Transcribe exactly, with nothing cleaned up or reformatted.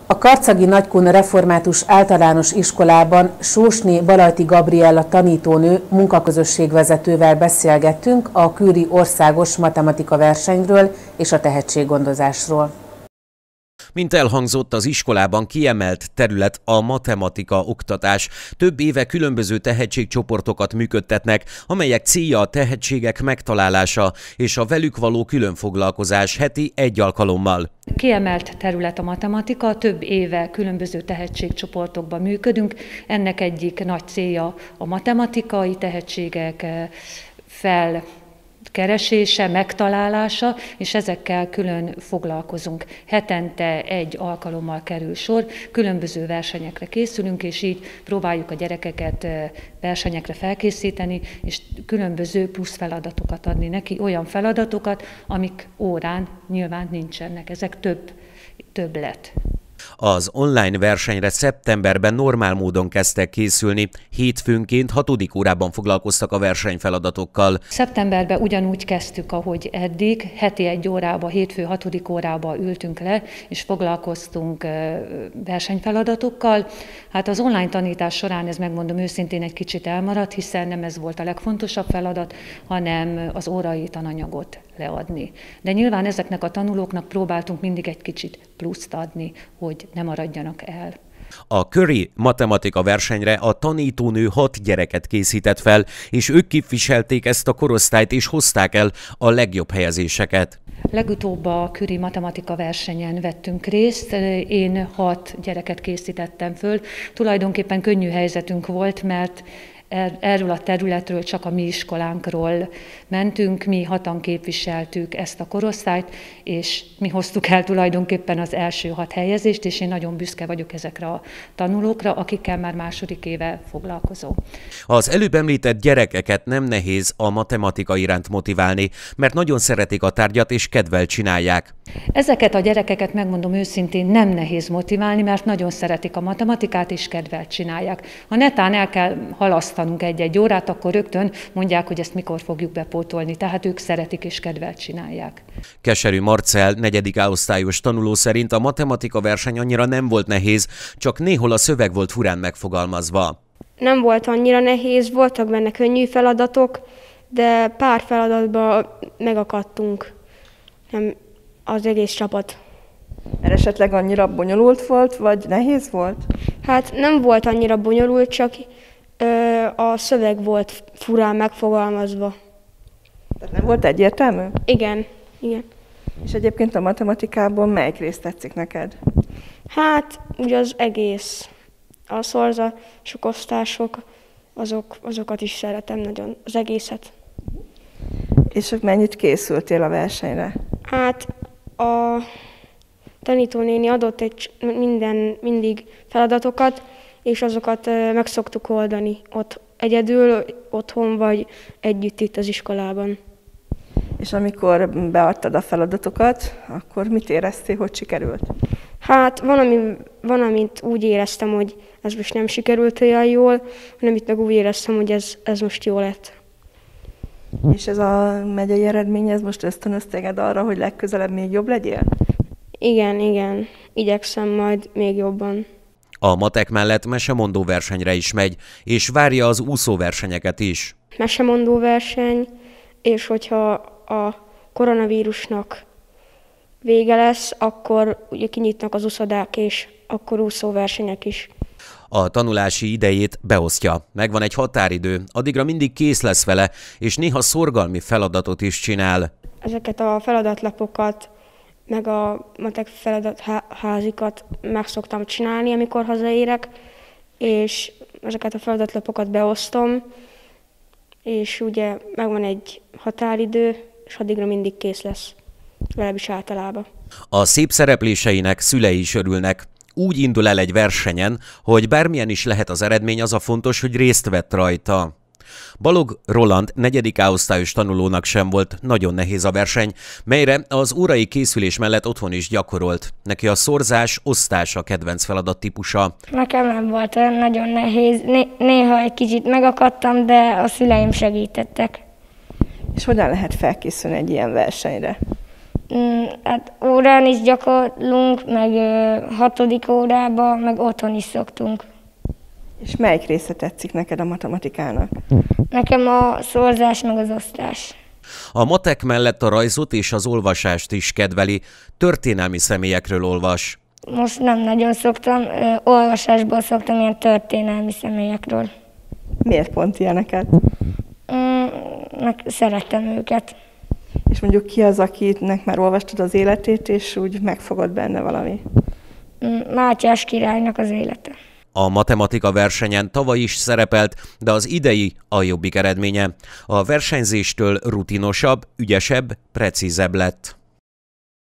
A karcagi Nagykun Református Általános Iskolában Sósné Balajti Gabriella tanítónő munkaközösségvezetővel beszélgettünk a Küri országos matematika versenyről és a tehetséggondozásról. Mint elhangzott, az iskolában kiemelt terület a matematika oktatás. Több éve különböző tehetségcsoportokat működtetnek, amelyek célja a tehetségek megtalálása és a velük való különfoglalkozás heti egy alkalommal. Kiemelt terület a matematika, több éve különböző tehetségcsoportokban működünk. Ennek egyik nagy célja a matematikai tehetségek fel keresése, megtalálása, és ezekkel külön foglalkozunk. Hetente egy alkalommal kerül sor, különböző versenyekre készülünk, és így próbáljuk a gyerekeket versenyekre felkészíteni, és különböző plusz feladatokat adni neki, olyan feladatokat, amik órán nyilván nincsenek. Ezek több, többlet. Az online versenyre szeptemberben normál módon kezdtek készülni, hétfőnként hatodik órában foglalkoztak a versenyfeladatokkal. Szeptemberben ugyanúgy kezdtük, ahogy eddig, heti egy órába, hétfő hatodik órába ültünk le, és foglalkoztunk versenyfeladatokkal. Hát az online tanítás során, ez megmondom őszintén, egy kicsit elmaradt, hiszen nem ez volt a legfontosabb feladat, hanem az órai tananyagot leadni. De nyilván ezeknek a tanulóknak próbáltunk mindig egy kicsit pluszt adni, hogy ne maradjanak el. A Küri matematika versenyre a tanítónő hat gyereket készített fel, és ők képviselték ezt a korosztályt, és hozták el a legjobb helyezéseket. Legutóbb a Küri matematika versenyen vettünk részt, én hat gyereket készítettem föl. Tulajdonképpen könnyű helyzetünk volt, mert erről a területről, csak a mi iskolánkról mentünk, mi hatan képviseltük ezt a korosztályt, és mi hoztuk el tulajdonképpen az első hat helyezést, és én nagyon büszke vagyok ezekre a tanulókra, akikkel már második éve foglalkozom. Az előbb említett gyerekeket nem nehéz a matematika iránt motiválni, mert nagyon szeretik a tárgyat és kedvel csinálják. Ezeket a gyerekeket, megmondom őszintén, nem nehéz motiválni, mert nagyon szeretik a matematikát és kedvel csinálják. Ha netán el kell halasztanunk egy-egy órát, akkor rögtön mondják, hogy ezt mikor fogjuk bepótolni, tehát ők szeretik és kedvel csinálják. Keserű Marcell, negyedik A-osztályos tanuló szerint a matematika verseny annyira nem volt nehéz, csak néhol a szöveg volt furán megfogalmazva. Nem volt annyira nehéz, voltak benne könnyű feladatok, de pár feladatban megakadtunk, nem az egész csapat. Mert esetleg annyira bonyolult volt, vagy nehéz volt? Hát nem volt annyira bonyolult, csak ö, a szöveg volt furán megfogalmazva. Tehát nem volt egyértelmű? Igen, igen. És egyébként a matematikában melyik rész tetszik neked? Hát, ugye az egész. A szorzások, osztások, azok, azokat is szeretem nagyon, az egészet. És mennyit készültél a versenyre? Hát a tanítónéni adott egy minden, mindig feladatokat, és azokat meg szoktuk oldani ott egyedül, otthon vagy együtt itt az iskolában. És amikor beadtad a feladatokat, akkor mit éreztél, hogy sikerült? Hát van, ami, van, amit úgy éreztem, hogy ez most nem sikerült olyan jól, hanem itt meg úgy éreztem, hogy ez, ez most jó lett. És ez a megyei eredmény, ez most ösztönöz téged arra, hogy legközelebb még jobb legyél? Igen, igen. Igyekszem majd még jobban. A matek mellett mesemondó versenyre is megy, és várja az úszóversenyeket is. Mesemondó verseny, és hogyha a koronavírusnak vége lesz, akkor ugye kinyitnak az úszodák, és akkor úszóversenyek is. A tanulási idejét beosztja. Megvan egy határidő, addigra mindig kész lesz vele, és néha szorgalmi feladatot is csinál. Ezeket a feladatlapokat, meg a matek feladatházikat meg szoktam csinálni, amikor hazaérek, és ezeket a feladatlapokat beosztom, és ugye megvan egy határidő, és addigra mindig kész lesz, legalábbis általában. A szép szerepléseinek szülei is örülnek. Úgy indul el egy versenyen, hogy bármilyen is lehet az eredmény, az a fontos, hogy részt vett rajta. Balog Roland negyedik A-osztályos tanulónak sem volt nagyon nehéz a verseny, melyre az órai készülés mellett otthon is gyakorolt. Neki a szorzás, osztás a kedvenc feladat típusa. Nekem nem volt olyan nagyon nehéz. Né- néha egy kicsit megakadtam, de a szüleim segítettek. És hogyan lehet felkészülni egy ilyen versenyre? Mm, hát órán is gyakorlunk, meg ö, hatodik órában, meg otthon is szoktunk. És melyik része tetszik neked a matematikának? Nekem a szorzás, meg az osztás. A matek mellett a rajzot és az olvasást is kedveli, történelmi személyekről olvas. Most nem nagyon szoktam, ö, olvasásból szoktam ilyen történelmi személyekről. Miért pont ilyeneket? Mm, meg szeretem őket. És mondjuk ki az, akinek már olvastad az életét, és úgy megfogod benne valami? Mm, Mátyás királynak az élete. A matematika versenyen tavaly is szerepelt, de az idei a jobbik eredménye. A versenyzéstől rutinosabb, ügyesebb, precízebb lett.